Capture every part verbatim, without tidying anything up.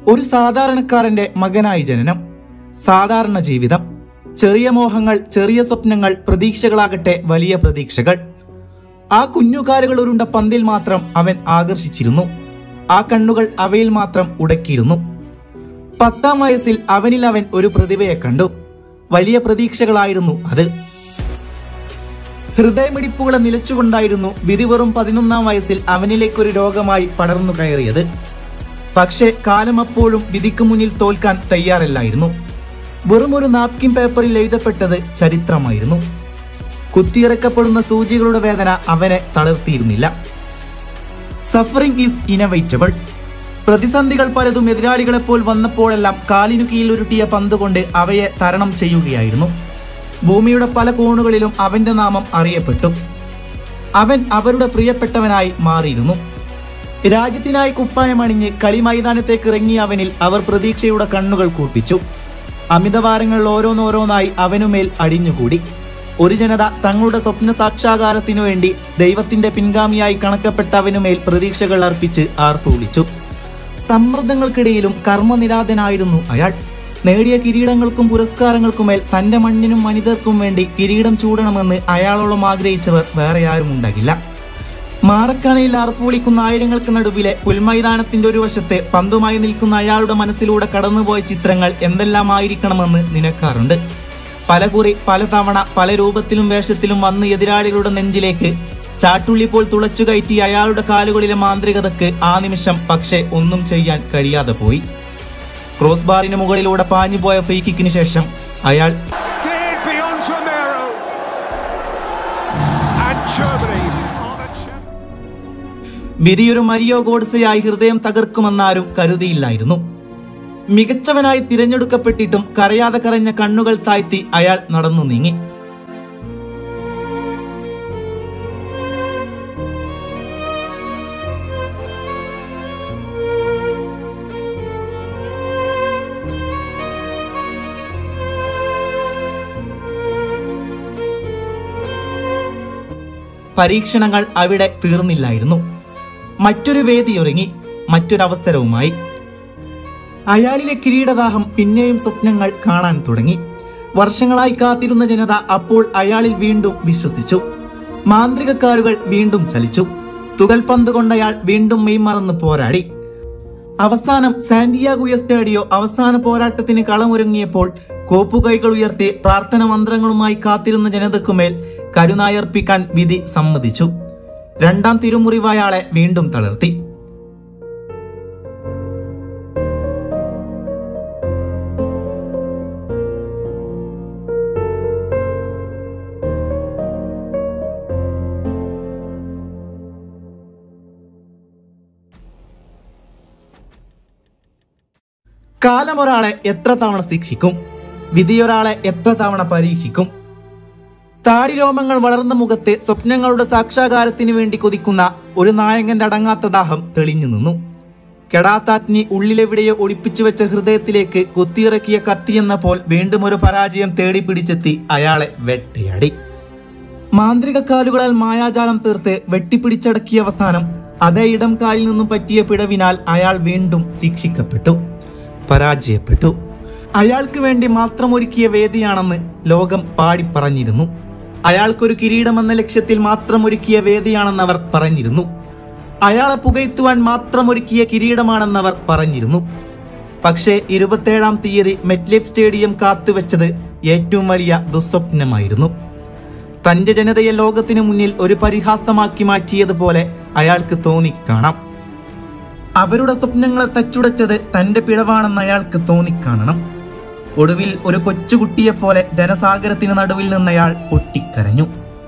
ഒരു സാധാരണക്കാരന്റെ മകനായി ജനനം, സാധാരണ ജീവിതം, ചെറിയ മോഹങ്ങൾ, ചെറിയ സ്വപ്നങ്ങൾ, പ്രതീക്ഷകളാകട്ടെ വലിയ പ്രതീക്ഷകൾ. ആ കുഞ്ഞുകാലുകൾ ഉരുണ്ട പന്തിൽ മാത്രം അവൻ ആകർഷിച്ചിരുന്നു. ആ കണ്ണുകൾ അവയിൽ മാത്രം ഉടക്കിയിരുന്നു. പത്താം വയസ്സിൽ അവനിൽ അവൻ ഒരു പ്രതിഭയെ കണ്ടു. വലിയ പ്രതീക്ഷകളായിരുന്നു അത്. ഹൃദയമിടിപ്പുകളെ നിലച്ചുകൊണ്ടായിരുന്നു വിധി വെറും പതിനൊന്നാം വയസ്സിൽ അവനിലേക്കൊരു രോഗമായി പടർന്നു കയറിയത്. പക്ഷേ കാലം അപ്പോഴും വിധിക്ക് മുന്നിൽ തോൽക്കാൻ തയ്യാറല്ലായിരുന്നു. വെറും ഒരു നാപ്കിൻ പേപ്പറിൽ എഴുതപ്പെട്ടത് ചരിത്രമായിരുന്നു. കുത്തിയിറക്കപ്പെടുന്ന സൂചികളുടെ വേദന അവനെ തളർത്തിയിരുന്നില്ല. Suffering is ഇനവൈറ്റബിൾ. പ്രതിസന്ധികൾ പലതും എതിരാളികളെപ്പോൾ വന്നപ്പോഴെല്ലാം കാലിനു കീഴിലുരുട്ടിയ പന്തുകൊണ്ട് അവയെ തരണം ചെയ്യുകയായിരുന്നു. ഭൂമിയുടെ പല കോണുകളിലും അവന്റെ നാമം അറിയപ്പെട്ടു. അവൻ അവരുടെ പ്രിയപ്പെട്ടവനായി മാറിയിരുന്നു. രാജ്യത്തിനായി കുപ്പായമണിഞ്ഞ് കളി മൈതാനത്തേക്ക് ഇറങ്ങിയ അവനിൽ അവർ പ്രതീക്ഷയുടെ കണ്ണുകൾ കൂർപ്പിച്ചു. അമിതഭാരങ്ങൾ ഓരോന്നോരോന്നായി അവനുമേൽ അടിഞ്ഞുകൂടി. ഒരു ജനത തങ്ങളുടെ സ്വപ്ന സാക്ഷാത്കാരത്തിനു വേണ്ടി ദൈവത്തിന്റെ പിൻഗാമിയായി കണക്കപ്പെട്ട അവനുമേൽ പ്രതീക്ഷകൾ അർപ്പിച്ച് ആർപ്പ് വിളിച്ചു. സമ്മർദ്ദങ്ങൾക്കിടയിലും കർമ്മനിരാതനായിരുന്നു അയാൾ. നേടിയ കിരീടങ്ങൾക്കും പുരസ്കാരങ്ങൾക്കുമേൽ തന്റെ മണ്ണിനും മനിതർക്കും വേണ്ടി കിരീടം ചൂടണമെന്ന് അയാളോളം ആഗ്രഹിച്ചവർ വേറെ ആരും ഉണ്ടാകില്ല. മാറക്കാനയിൽ ആർപ്പ് വിളിക്കുന്ന ആയിരങ്ങൾക്ക് നടുവിലെ പുൽമൈതാനത്തിന്റെ ഒരു വശത്തെ പന്തുമായി നിൽക്കുന്ന അയാളുടെ മനസ്സിലൂടെ കടന്നുപോയ ചിത്രങ്ങൾ എന്തെല്ലാമായിരിക്കണമെന്ന് നിനക്കാറുണ്ട്. പലകുറി പലതവണ പല രൂപത്തിലും വേഷത്തിലും വന്ന് എതിരാളികളുടെ നെഞ്ചിലേക്ക് ചാട്ടുള്ളി പോൽ തുളച്ചു കയറ്റി അയാളുടെ കാലുകളിലെ മാന്ത്രികതക്ക് ആ നിമിഷം പക്ഷെ ഒന്നും ചെയ്യാൻ കഴിയാതെ പോയി. ക്രോസ് ബാറിന് മുകളിലൂടെ പാഞ്ഞുപോയ ഫ്രീ കിക്കിന് ശേഷം അയാൾ വിധിയൊരു മരിയോ ഗോഡ്സെയായി ഹൃദയം തകർക്കുമെന്നാരും കരുതിയില്ലായിരുന്നു. മികച്ചവനായി തിരഞ്ഞെടുക്കപ്പെട്ടിട്ടും കരയാതെ കരഞ്ഞ കണ്ണുകൾ താഴ്ത്തി അയാൾ നടന്നു നീങ്ങി. പരീക്ഷണങ്ങൾ അവിടെ തീർന്നില്ലായിരുന്നു. മറ്റൊരു വേദിയൊരുങ്ങി, മറ്റൊരവസരവുമായി. അയാളിലെ കിരീടദാഹം പിന്നെയും സ്വപ്നങ്ങൾ കാണാൻ തുടങ്ങി. വർഷങ്ങളായി കാത്തിരുന്ന ജനത അപ്പോൾ അയാളിൽ വീണ്ടും വിശ്വസിച്ചു. മാന്ത്രികക്കാലുകൾ വീണ്ടും ചലിച്ചു. തുകൽപന്ത് കൊണ്ടയാൾ വീണ്ടും മെയ്മറന്ന് പോരാടി. അവസാനം സാന്റിയാഗോ സ്റ്റേഡിയോ അവസാന പോരാട്ടത്തിന് കളമൊരുങ്ങിയപ്പോൾ കോപ്പുകൈകൾ ഉയർത്തി പ്രാർത്ഥന മന്ത്രങ്ങളുമായി കാത്തിരുന്ന ജനതക്കുമേൽ കരുനായർപ്പിക്കാൻ വിധി സമ്മതിച്ചു. രണ്ടാം തിരുമുറിവ് അയാളെ വീണ്ടും തളർത്തി. കാലം ഒരാളെ എത്ര തവണ ശിക്ഷിക്കും, വിധിയൊരാളെ എത്ര തവണ പരീക്ഷിക്കും. താടിരോമങ്ങൾ വളർന്ന മുഖത്തെ സ്വപ്നങ്ങളുടെ സാക്ഷാത്കാരത്തിന് വേണ്ടി കൊതിക്കുന്ന ഒരു നായകന്റെ അടങ്ങാത്ത ദാഹം തെളിഞ്ഞു നിന്നു. കെടാത്താറ്റിനി ഉള്ളിലെവിടെയോ ഒളിപ്പിച്ചു വെച്ച ഹൃദയത്തിലേക്ക് കുത്തിയിറക്കിയ കത്തിയെന്ന പോൽ വീണ്ടും ഒരു പരാജയം തേടി പിടിച്ചെത്തി അയാളെ വെട്ടയാടി. മാന്ത്രിക കാലുകളാൽ മായാജാലം തീർത്ത് വെട്ടിപ്പിടിച്ചടക്കിയ അവസാനം അതേ ഇടം കാലിൽ നിന്നും പറ്റിയ പിഴവിനാൽ അയാൾ വീണ്ടും ശിക്ഷിക്കപ്പെട്ടു, പരാജയപ്പെട്ടു. അയാൾക്ക് വേണ്ടി മാത്രം ഒരുക്കിയ വേദിയാണെന്ന് ലോകം പാടിപ്പറഞ്ഞിരുന്നു. അയാൾക്കൊരു കിരീടമെന്ന ലക്ഷ്യത്തിൽ മാത്രം ഒരുക്കിയ വേദിയാണെന്നവർ പറഞ്ഞിരുന്നു. അയാളെ പുകഴ്ത്തുവാൻ മാത്രം ഒരുക്കിയ കിരീടമാണെന്നവർ പറഞ്ഞിരുന്നു. പക്ഷേ ഇരുപത്തേഴാം തീയതി മെറ്റ്ലൈഫ് സ്റ്റേഡിയം കാത്തുവെച്ചത് ഏറ്റവും വലിയ ദുസ്വപ്നമായിരുന്നു. തന്റെ ജനതയെ ലോകത്തിനു മുന്നിൽ ഒരു പരിഹാസമാക്കി മാറ്റിയതുപോലെ അയാൾക്ക് തോന്നിക്കാണാം. അവരുടെ സ്വപ്നങ്ങളെ തച്ചുടച്ചത് തന്റെ പിഴവാണെന്ന് അയാൾക്ക് തോന്നിക്കാണണം. ഒടുവിൽ ഒരു കൊച്ചുകുട്ടിയെപ്പോലെ ജനസാഗരത്തിന് നടുവിൽ നിന്നയാൾ പൊട്ടിക്കരഞ്ഞു.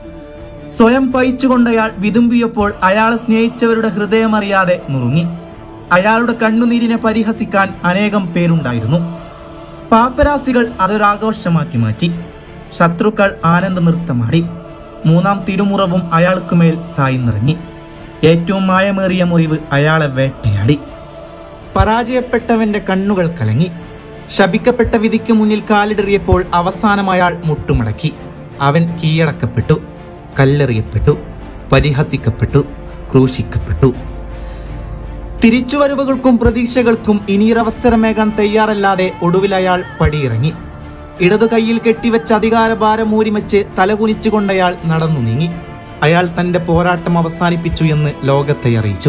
സ്വയം പയിച്ചുകൊണ്ടയാൾ വിതുമ്പിയപ്പോൾ അയാളെ സ്നേഹിച്ചവരുടെ ഹൃദയമറിയാതെ നുറുങ്ങി. അയാളുടെ കണ്ണുനീരിനെ പരിഹസിക്കാൻ അനേകം പേരുണ്ടായിരുന്നു. പാപ്പരാസികൾ അതൊരാഘോഷമാക്കി മാറ്റി. ശത്രുക്കൾ ആനന്ദ നൃത്തമാടി. മൂന്നാം തിരുമുറവും അയാൾക്കുമേൽ താഴ്ന്നിറങ്ങി. ഏറ്റവും മായമേറിയ മുറിവ് അയാളെ വേട്ടയാടി. പരാജയപ്പെട്ടവന്റെ കണ്ണുകൾ കലങ്ങി. ശപിക്കപ്പെട്ട വിധിക്ക് മുന്നിൽ കാലിടറിയപ്പോൾ അവസാനം അയാൾ മുട്ടുമടക്കി. അവൻ കീഴടക്കപ്പെട്ടു, കല്ലെറിയപ്പെട്ടു, പരിഹസിക്കപ്പെട്ടു, ക്രൂശിക്കപ്പെട്ടു. തിരിച്ചുവരവുകൾക്കും പ്രതീക്ഷകൾക്കും ഇനിയൊരവസരമേകാൻ തയ്യാറല്ലാതെ ഒടുവിൽ അയാൾ പടിയിറങ്ങി. ഇടതു കൈയിൽ കെട്ടിവെച്ച അധികാരഭാരം ഊരിവെച്ച് തലകുനിച്ചുകൊണ്ടയാൾ നടന്നു നീങ്ങി. അയാൾ തന്റെ പോരാട്ടം അവസാനിപ്പിച്ചു എന്ന് ലോകത്തെ അറിയിച്ചു.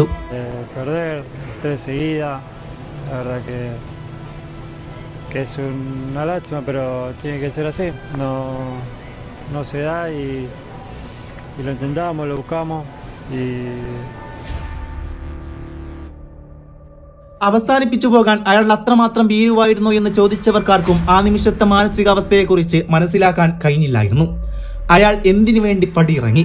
അവസാനിപ്പിച്ചു പോകാൻ അയാൾ അത്രമാത്രം ഭീരുവായിരുന്നോ എന്ന് ചോദിച്ചവർക്കാർക്കും ആ നിമിഷത്തെ മാനസികാവസ്ഥയെക്കുറിച്ച് മനസ്സിലാക്കാൻ കഴിഞ്ഞില്ലായിരുന്നു. അയാൾ എന്തിനു വേണ്ടി പടിയിറങ്ങി?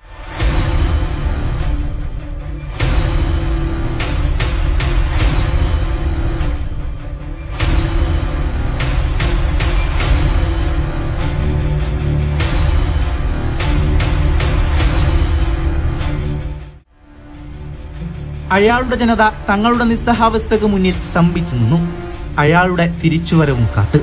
അയാളുടെ ജനത തങ്ങളുടെ നിസ്സഹാവസ്ഥക്ക് മുന്നിൽ സ്തംഭിച്ചു നിന്നു, അയാളുടെ തിരിച്ചുവരവും കാത്ത്.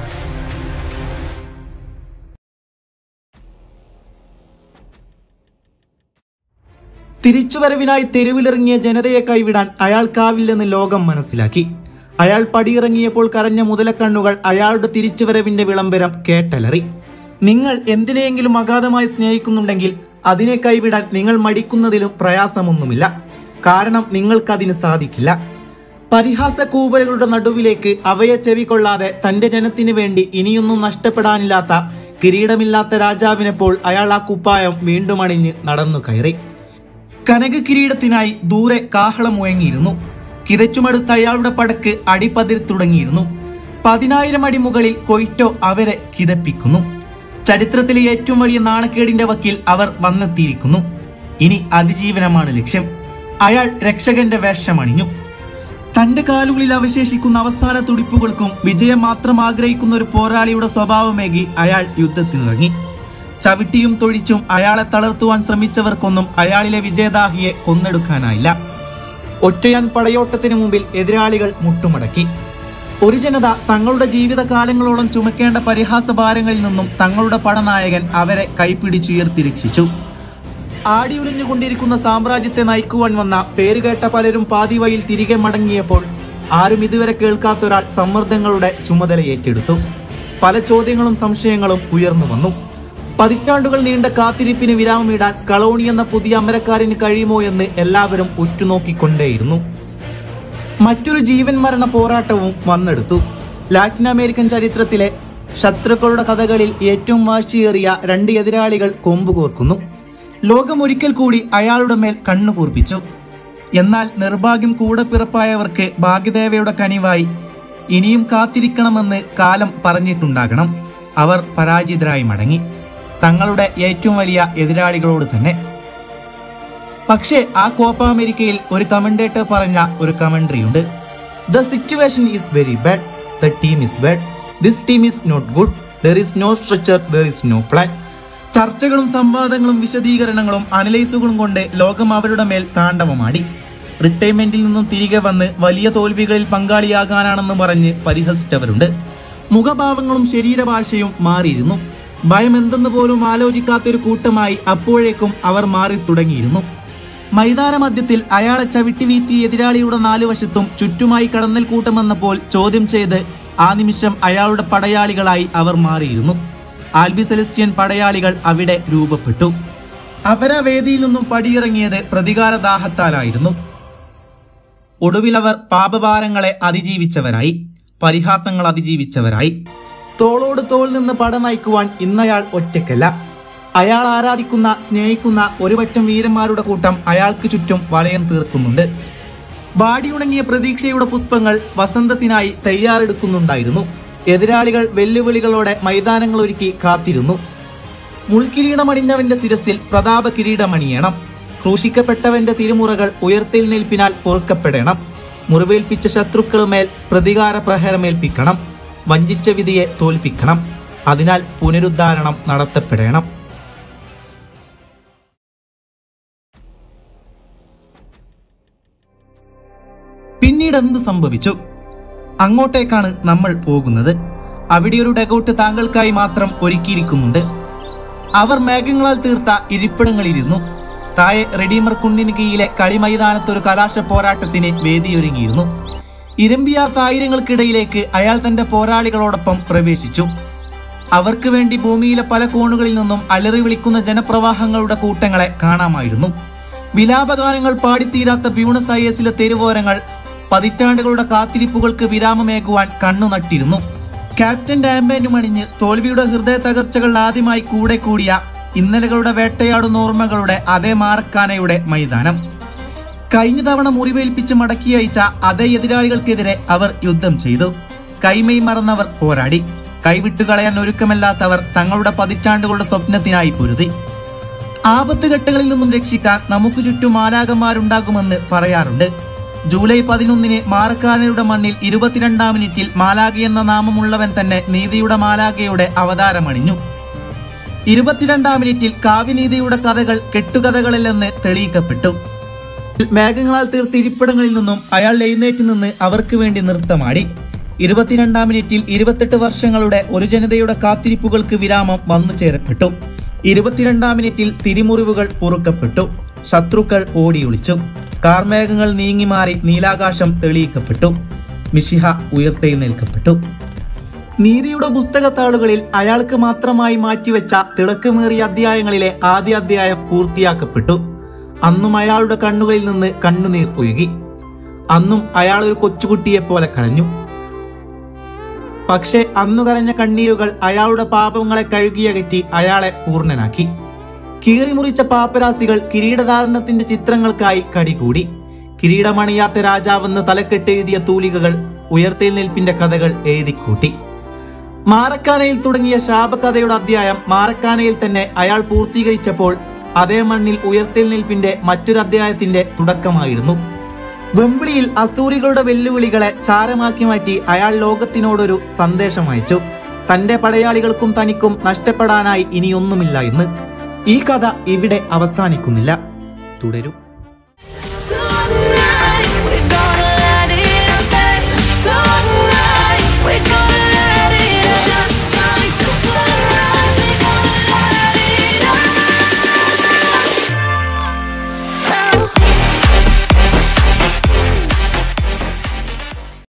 തിരിച്ചുവരവിനായി തെരുവിലിറങ്ങിയ ജനതയെ കൈവിടാൻ അയാൾക്കാവില്ലെന്ന് ലോകം മനസ്സിലാക്കി. അയാൾ പടിയിറങ്ങിയപ്പോൾ കരഞ്ഞ മുതലക്കണ്ണുകൾ അയാളുടെ തിരിച്ചുവരവിന്റെ വിളംബരം കേട്ടലറി. നിങ്ങൾ എന്തിനെയെങ്കിലും അഗാധമായി സ്നേഹിക്കുന്നുണ്ടെങ്കിൽ അതിനെ കൈവിടാൻ നിങ്ങൾ മടിക്കുന്നതിലും പ്രയാസമൊന്നുമില്ല. കാരണം നിങ്ങൾക്കതിന് സാധിക്കില്ല. പരിഹാസ കൂവലുകളുടെ നടുവിലേക്ക് അവയെ ചെവികൊള്ളാതെ തന്റെ ജനത്തിനു വേണ്ടി ഇനിയൊന്നും നഷ്ടപ്പെടാനില്ലാത്ത കിരീടമില്ലാത്ത രാജാവിനെപ്പോൾ അയാൾ ആ കുപ്പായം വീണ്ടും അണിഞ്ഞ് നടന്നു കയറി. കനക കിരീടത്തിനായി ദൂരെ കാഹളം മുഴങ്ങിയിരുന്നു. കിതച്ചുമടുത്ത അയാളുടെ പടക്ക് അടിപതിർ തുടങ്ങിയിരുന്നു. പതിനായിരം അടി മുകളിൽ കൊയ്റ്റോ അവരെ കിതപ്പിക്കുന്നു. ചരിത്രത്തിലെ ഏറ്റവും വലിയ നാണക്കേടിന്റെ വക്കിൽ അവർ വന്നെത്തിയിരിക്കുന്നു. ഇനി അതിജീവനമാണ് ലക്ഷ്യം. അയാൾ രക്ഷകന്റെ വേഷമണിഞ്ഞു. തന്റെ കാലുകളിൽ അവശേഷിക്കുന്ന അവസാന തുടിപ്പുകൾക്കും വിജയം മാത്രം ആഗ്രഹിക്കുന്ന ഒരു പോരാളിയുടെ സ്വഭാവമേകി അയാൾ യുദ്ധത്തിനിറങ്ങി. ചവിട്ടിയും തൊഴിച്ചും അയാളെ തളർത്തുവാൻ ശ്രമിച്ചവർക്കൊന്നും അയാളിലെ വിജയദാഹിയെ കൊന്നെടുക്കാനായില്ല. ഒറ്റയാൻ പടയോട്ടത്തിന് മുമ്പിൽ എതിരാളികൾ മുട്ടുമടക്കി. ഒരു ജനത തങ്ങളുടെ ജീവിതകാലങ്ങളോളം ചുമക്കേണ്ട പരിഹാസ ഭാരങ്ങളിൽ നിന്നും തങ്ങളുടെ പടനായകൻ അവരെ കൈപ്പിടിച്ചുയർത്തി രക്ഷിച്ചു. ആടിയുലഞ്ഞുകൊണ്ടിരിക്കുന്ന സാമ്രാജ്യത്തെ നയിക്കുവാൻ വന്ന പേരുകേട്ട പലരും പാതിവയിൽ തിരികെ മടങ്ങിയപ്പോൾ ആരും ഇതുവരെ കേൾക്കാത്തൊരാൾ സമ്മർദ്ദങ്ങളുടെ ചുമതല ഏറ്റെടുത്തു. പല ചോദ്യങ്ങളും സംശയങ്ങളും ഉയർന്നു വന്നു. പതിറ്റാണ്ടുകൾ നീണ്ട കാത്തിരിപ്പിന് വിരാമമിടാൻ സ്കലോണി എന്ന പുതിയ അമരക്കാരന് കഴിയുമോ എന്ന് എല്ലാവരും ഉറ്റുനോക്കിക്കൊണ്ടേയിരുന്നു. മറ്റൊരു ജീവൻ മരണ പോരാട്ടവും വന്നെടുത്തു. ലാറ്റിൻ അമേരിക്കൻ ചരിത്രത്തിലെ ശത്രുക്കളുടെ കഥകളിൽ ഏറ്റവും വാശിയേറിയ രണ്ട് എതിരാളികൾ കൊമ്പുകോർക്കുന്നു. ലോകം ഒരിക്കൽ കൂടി അയാളുടെ മേൽ കണ്ണുകൂർപ്പിച്ചു. എന്നാൽ നിർഭാഗ്യം കൂടെ പിറപ്പായവർക്ക് ഭാഗ്യദേവയുടെ കനിവായി ഇനിയും കാത്തിരിക്കണമെന്ന് കാലം പറഞ്ഞിട്ടുണ്ടാകണം. അവർ പരാജിതരായി മടങ്ങി, തങ്ങളുടെ ഏറ്റവും വലിയ എതിരാളികളോട് തന്നെ. പക്ഷേ ആ കോപ്പ അമേരിക്കയിൽ ഒരു കമന്റേറ്റർ പറഞ്ഞ ഒരു കമന്ററി ഉണ്ട്. The situation is very bad, the team is bad, this team is not good, there is no structure, there is no plan. ചർച്ചകളും സംവാദങ്ങളും വിശദീകരണങ്ങളും അനലൈസുകളും കൊണ്ട് ലോകം അവരുടെ മേൽ താണ്ഡവമാടി. റിട്ടയർമെന്റിൽ നിന്നും തിരികെ വന്ന് വലിയ തോൽവികളിൽ പങ്കാളിയാകാനാണെന്ന് പറഞ്ഞ് പരിഹസിച്ചവരുണ്ട്. മുഖഭാവങ്ങളും ശരീരഭാഷയും മാറിയിരുന്നു. ഭയം എന്തെന്ന് പോലും ആലോചിക്കാത്തൊരു കൂട്ടമായി അപ്പോഴേക്കും അവർ മാറി തുടങ്ങിയിരുന്നു. മൈതാന മധ്യത്തിൽ അയാളെ ചവിട്ടി വീഴ്ത്തിയ എതിരാളിയുടെ നാലു വശത്തും ചുറ്റുമായി കടന്നൽ കൂട്ടമെന്നപ്പോൾ ചോദ്യം ചെയ്ത് ആ നിമിഷം അയാളുടെ പടയാളികളായി അവർ മാറിയിരുന്നു. ആൽബി സെലസ്റ്റിയൻ പടയാളികൾ അവിടെ രൂപപ്പെട്ടു. അവരാ വേദിയിൽ നിന്നും പടിയിറങ്ങിയത് പ്രതികാരദാഹത്താലായിരുന്നു. ഒടുവിൽ അവർ പാപഭാരങ്ങളെ അതിജീവിച്ചവരായി, പരിഹാസങ്ങൾ അതിജീവിച്ചവരായി. തോളോട് തോൾ നിന്ന് പട നയിക്കുവാൻ ഇന്നയാൾ ഒറ്റയ്ക്കല്ല. അയാൾ ആരാധിക്കുന്ന സ്നേഹിക്കുന്ന ഒരുപറ്റം വീരന്മാരുടെ കൂട്ടം അയാൾക്ക് ചുറ്റും വലയം തീർക്കുന്നുണ്ട്. വാടിയുണങ്ങിയ പ്രതീക്ഷയുടെ പുഷ്പങ്ങൾ വസന്തത്തിനായി തയ്യാറെടുക്കുന്നുണ്ടായിരുന്നു. എതിരാളികൾ വെല്ലുവിളികളോടെ മൈതാനങ്ങൾ ഒരുക്കി കാത്തിരുന്നു. മുൾക്കിരീടമണിഞ്ഞവന്റെ ശിരസിൽ പ്രതാപ കിരീടമണിയണം. ക്രൂശിക്കപ്പെട്ടവന്റെ തിരുമുറകൾ ഉയർത്തെഴുന്നേൽപ്പിനാൽ പൊറുക്കപ്പെടണം. മുറിവേൽപ്പിച്ച ശത്രുക്കളുമേൽ പ്രതികാര പ്രഹരമേൽപ്പിക്കണം. വഞ്ചിച്ച വിധിയെ തോൽപ്പിക്കണം. അതിനാൽ പുനരുദ്ധാരണം നടത്തപ്പെടണം. പിന്നീട് എന്ത് സംഭവിച്ചു? അങ്ങോട്ടേക്കാണ് നമ്മൾ പോകുന്നത്. അവിടെ ഒരു ഡെഗൌട്ട് താങ്കൾക്കായി മാത്രം ഒരുക്കിയിരിക്കുന്നുണ്ട്. അവർ മേഘങ്ങളാൽ തീർത്ത ഇരിപ്പിടങ്ങളിലിരുന്നു. താഴെ റെഡീമർ കുന്നിന് കീഴിലെ കളിമൈതാനത്തൊരു കലാശ പോരാട്ടത്തിന് വേദിയൊരുങ്ങിയിരുന്നു. ഇരമ്പിയാത്ത ആയിരങ്ങൾക്കിടയിലേക്ക് അയാൾ തന്റെ പോരാളികളോടൊപ്പം പ്രവേശിച്ചു. അവർക്ക് വേണ്ടി ഭൂമിയിലെ പല കോണുകളിൽ നിന്നും അലറി വിളിക്കുന്ന ജനപ്രവാഹങ്ങളുടെ കൂട്ടങ്ങളെ കാണാമായിരുന്നു. വിലാപഗാനങ്ങൾ പാടിത്തീരാത്ത ബ്യൂണസ് അയേഴ്സിലെ തെരുവോരങ്ങൾ പതിറ്റാണ്ടുകളുടെ കാത്തിരിപ്പുകൾക്ക് വിരാമമേകുവാൻ കണ്ണു നട്ടിരുന്നു. ക്യാപ്റ്റൻ ആംബാൻഡും അണിഞ്ഞ് തോൽവിയുടെ ഹൃദയ തകർച്ചകൾ ആദ്യമായി കൂടെ കൂടിയ ഇന്നലകളുടെ വേട്ടയാടുന്ന ഓർമ്മകളുടെ അതേ മാറക്കാനയുടെ മൈതാനം. കഴിഞ്ഞ തവണ മുറിവേൽപ്പിച്ച് മടക്കി അയച്ച അതേ എതിരാളികൾക്കെതിരെ അവർ യുദ്ധം ചെയ്തു. കൈമൈ മറന്നവർ പോരാടി. കൈവിട്ടുകളയാൻ ഒരുക്കമല്ലാത്തവർ തങ്ങളുടെ പതിറ്റാണ്ടുകളുടെ സ്വപ്നത്തിനായി പൊരുതി. ആപത്ത് ഘട്ടങ്ങളിൽ നിന്നും രക്ഷിക്കാൻ നമുക്ക് ചുറ്റും മാലാകന്മാരുണ്ടാകുമെന്ന് പറയാറുണ്ട്. ജൂലൈ പതിനൊന്നിന് മാറക്കാനയുടെ മണ്ണിൽ ഇരുപത്തിരണ്ടാം മിനിറ്റിൽ മാലാഖ എന്ന നാമമുള്ളവൻ തന്നെ നീതിയുടെ മാലാഖയുടെ അവതാരമണിഞ്ഞു. ഇരുപത്തിരണ്ടാം മിനിറ്റിൽ കാവ്യനീതിയുടെ കഥകൾ കെട്ടുകഥകളല്ലെന്ന് തെളിയിക്കപ്പെട്ടു. മേഘങ്ങളാൽ തീർത്ത ഇരിപ്പിടങ്ങളിൽ നിന്നും അയാൾ എഴുന്നേറ്റ് നിന്ന് അവർക്ക് വേണ്ടി നൃത്തമാടി. ഇരുപത്തിരണ്ടാം മിനിറ്റിൽ ഇരുപത്തെട്ട് വർഷങ്ങളുടെ ഒരു ജനതയുടെ കാത്തിരിപ്പുകൾക്ക് വിരാമം വന്നു ചേരപ്പെട്ടു. ഇരുപത്തിരണ്ടാം മിനിറ്റിൽ തിരിമുറിവുകൾ പൊറുക്കപ്പെട്ടു. ശത്രുക്കൾ ഓടിയൊളിച്ചു. കാർമേഘങ്ങൾ നീങ്ങിമാറി നീലാകാശം തെളിയിക്കപ്പെട്ടു. മിശിഹ ഉയർത്തെഴുന്നേൽക്കപ്പെട്ടു. നീതിയുടെ പുസ്തകത്താളുകളിൽ അയാൾക്ക് മാത്രമായി മാറ്റിവെച്ച തിളക്കമേറിയ അധ്യായങ്ങളിലെ ആദ്യ അധ്യായം പൂർത്തിയാക്കപ്പെട്ടു. അന്നും അയാളുടെ കണ്ണുകളിൽ നിന്ന് കണ്ണുനീർ ഒഴുകി. അന്നും അയാൾ ഒരു കൊച്ചുകുട്ടിയെ പോലെ കരഞ്ഞു. പക്ഷെ അന്നു കരഞ്ഞ കണ്ണീരുകൾ അയാളുടെ പാപങ്ങളെ കഴുകിയകറ്റി അയാളെ പൂർണ്ണനാക്കി. കീറിമുറിച്ച പാപ്പരാസികൾ കിരീടധാരണത്തിന്റെ ചിത്രങ്ങൾക്കായി കടികൂടി. കിരീടമണിയാത്ത രാജാവെന്ന് തലക്കെട്ടെഴുതിയ തൂലികകൾ ഉയർത്തെഴുന്നേൽപ്പിന്റെ കഥകൾ എഴുതിക്കൂട്ടി. മാറക്കാനയിൽ തുടങ്ങിയ ശാപകഥയുടെ അധ്യായം മാറക്കാനയിൽ തന്നെ അയാൾ പൂർത്തീകരിച്ചപ്പോൾ അതേ മണ്ണിൽ ഉയർത്തെഴുന്നേൽപ്പിന്റെ മറ്റൊരു അധ്യായത്തിന്റെ തുടക്കമായിരുന്നു. വെമ്പിളിയിൽ അസൂറികളുടെ വെല്ലുവിളികളെ ചാരമാക്കി മാറ്റി അയാൾ ലോകത്തിനോടൊരു സന്ദേശം അയച്ചു. തന്റെ പടയാളികൾക്കും തനിക്കും നഷ്ടപ്പെടാനായി ഇനിയൊന്നുമില്ല എന്ന്. ഈ കഥ ഇവിടെ അവസാനിക്കുന്നില്ല, തുടരും.